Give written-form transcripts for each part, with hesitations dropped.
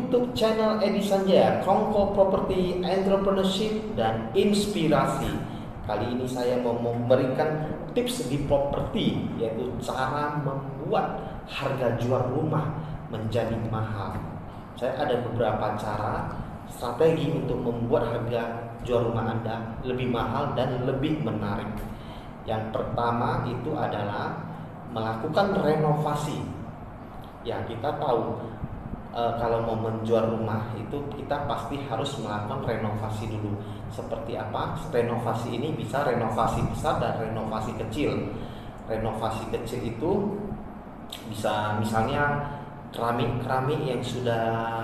YouTube channel Edi Sanjaya, Kongko Property, Entrepreneurship, dan Inspirasi. Kali ini saya mau memberikan tips di properti, yaitu cara membuat harga jual rumah menjadi mahal. Saya ada beberapa cara, strategi untuk membuat harga jual rumah Anda lebih mahal dan lebih menarik. Yang pertama itu adalah melakukan renovasi. Ya, kita tahu kalau mau menjual rumah itu kita pasti harus melakukan renovasi dulu. Seperti apa? Renovasi ini bisa renovasi besar dan renovasi kecil. Renovasi kecil itu bisa misalnya keramik yang sudah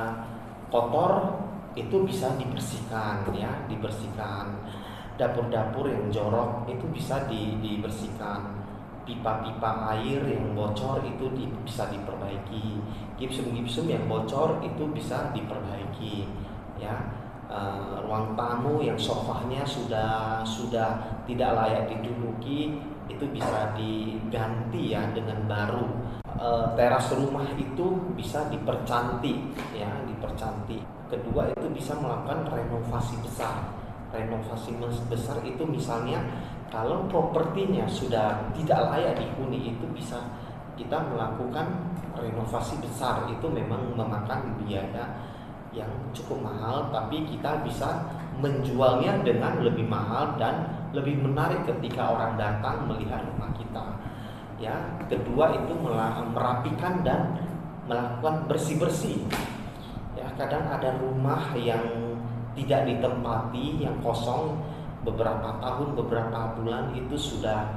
kotor itu bisa dibersihkan, ya, dibersihkan. Dapur-dapur yang jorok itu bisa dibersihkan. Pipa-pipa air yang bocor itu bisa diperbaiki. Gipsum yang bocor itu bisa diperbaiki, ya. Ruang tamu yang sofanya sudah tidak layak diduduki itu bisa diganti, ya, dengan baru. Teras rumah itu bisa dipercantik, ya, dipercantik. Kedua itu bisa melakukan renovasi besar. Renovasi besar itu misalnya kalau propertinya sudah tidak layak dihuni, itu bisa kita melakukan renovasi besar. Itu memang memakan biaya yang cukup mahal, tapi kita bisa menjualnya dengan lebih mahal dan lebih menarik ketika orang datang melihat rumah kita. Ya, kedua itu merapikan dan melakukan bersih-bersih. Ya, kadang ada rumah yang tidak ditempati, yang kosong beberapa tahun, beberapa bulan itu sudah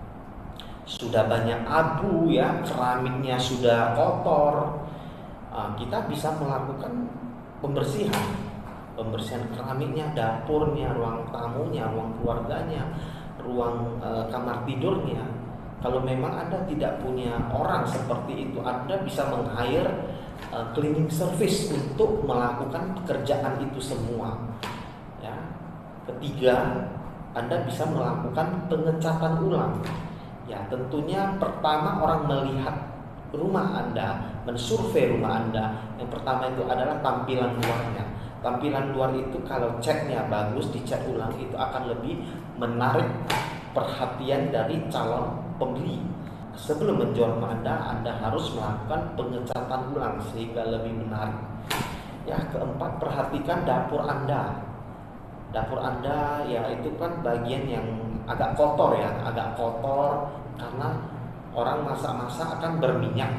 banyak abu, ya, keramiknya sudah kotor. Kita bisa melakukan pembersihan keramiknya, dapurnya, ruang tamunya, ruang keluarganya, ruang kamar tidurnya. Kalau memang Anda tidak punya orang seperti itu, Anda bisa meng-hire cleaning service untuk melakukan pekerjaan itu semua, ya. Ketiga, Anda bisa melakukan pengecatan ulang. Ya, tentunya pertama orang melihat rumah Anda, mensurvei rumah Anda. Yang pertama itu adalah tampilan luarnya. Tampilan luar itu kalau catnya bagus, dicat ulang, itu akan lebih menarik perhatian dari calon pembeli. Sebelum menjual rumah Anda harus melakukan pengecatan ulang sehingga lebih menarik. Ya, keempat, perhatikan dapur Anda. Dapur Anda, ya, itu kan bagian yang agak kotor, ya, agak kotor karena orang masak-masak akan berminyak.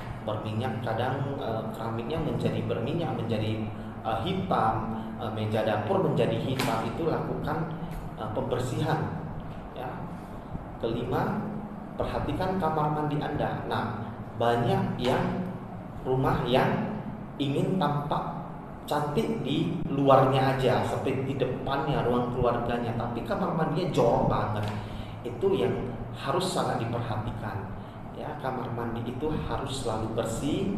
Kadang keramiknya menjadi berminyak, menjadi hitam, meja dapur menjadi hitam. Itu lakukan pembersihan, ya. Kelima, perhatikan kamar mandi Anda. Nah, banyak yang rumah yang ingin tampak cantik di luarnya aja, seperti di depannya, ruang keluarganya, tapi kamar mandinya jorok banget. Itu yang harus sangat diperhatikan, ya. Kamar mandi itu harus selalu bersih,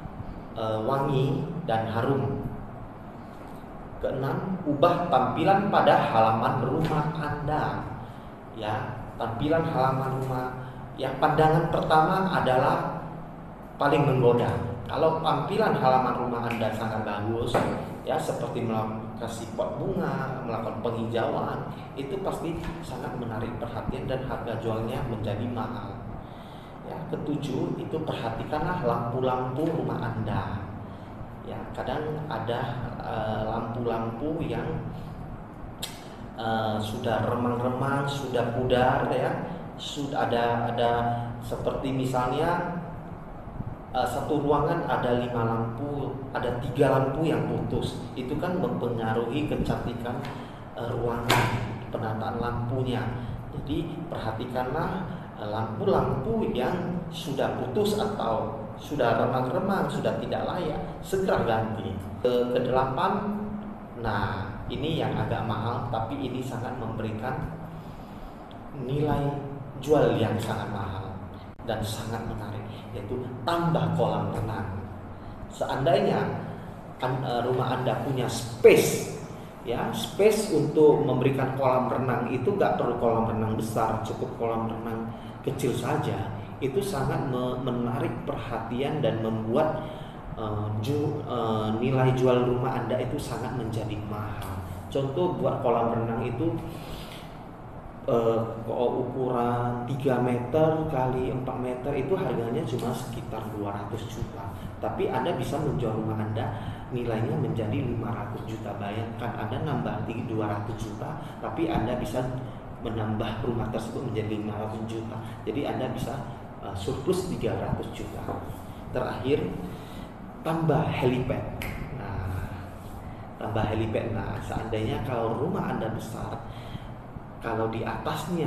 wangi, dan harum. Keenam, ubah tampilan pada halaman rumah Anda, ya. Tampilan halaman rumah, ya, pandangan pertama adalah paling menggoda. Kalau tampilan halaman rumah Anda sangat bagus, ya, seperti kasih pot bunga, melakukan penghijauan, itu pasti sangat menarik perhatian dan harga jualnya menjadi mahal. Ya, ketujuh itu perhatikanlah lampu-lampu rumah Anda. Ya, kadang ada lampu-lampu yang sudah remang-remang, sudah pudar, ya. Sudah ada seperti misalnya satu ruangan ada 5 lampu, ada 3 lampu yang putus. Itu kan mempengaruhi kecantikan ruangan, penataan lampunya. Jadi perhatikanlah lampu-lampu yang sudah putus atau sudah remang-remang, sudah tidak layak, segera ganti. Kedelapan, nah, ini yang agak mahal, tapi ini sangat memberikan nilai jual yang sangat mahal dan sangat menarik, yaitu tambah kolam renang. Seandainya rumah Anda punya space, ya, space untuk memberikan kolam renang, itu gak perlu kolam renang besar, cukup kolam renang kecil saja. Itu sangat menarik perhatian dan membuat nilai jual rumah Anda itu sangat menjadi mahal. Contoh buat kolam renang itu ukuran 3 meter kali 4 meter itu harganya cuma sekitar 200 juta. Tapi Anda bisa menjual rumah Anda nilainya menjadi 500 juta. Bayangkan Anda nambah 200 juta, tapi Anda bisa menambah rumah tersebut menjadi 500 juta. Jadi Anda bisa surplus 300 juta. Terakhir, tambah helipad. Tambah helipad. Nah, seandainya kalau rumah Anda besar, kalau di atasnya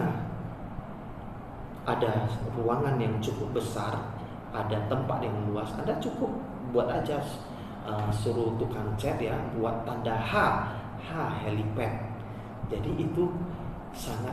ada ruangan yang cukup besar, ada tempat yang luas, Anda cukup buat aja suruh tukang cat ya buat tanda H helipad. Jadi itu sangat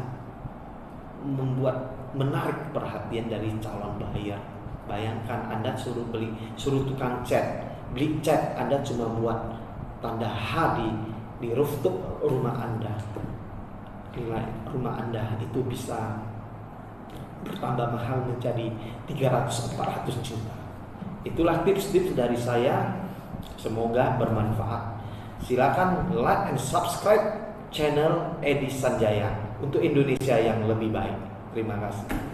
menarik perhatian dari calon buyer. Bayangkan Anda suruh tukang cat beli cat, Anda cuma buat tanda H di rooftop rumah Anda. Nilai rumah Anda itu bisa bertambah mahal menjadi 300-400 juta. Itulah tips-tips dari saya, semoga bermanfaat. Silakan like and subscribe channel Edi Sanjaya untuk Indonesia yang lebih baik. Terima kasih.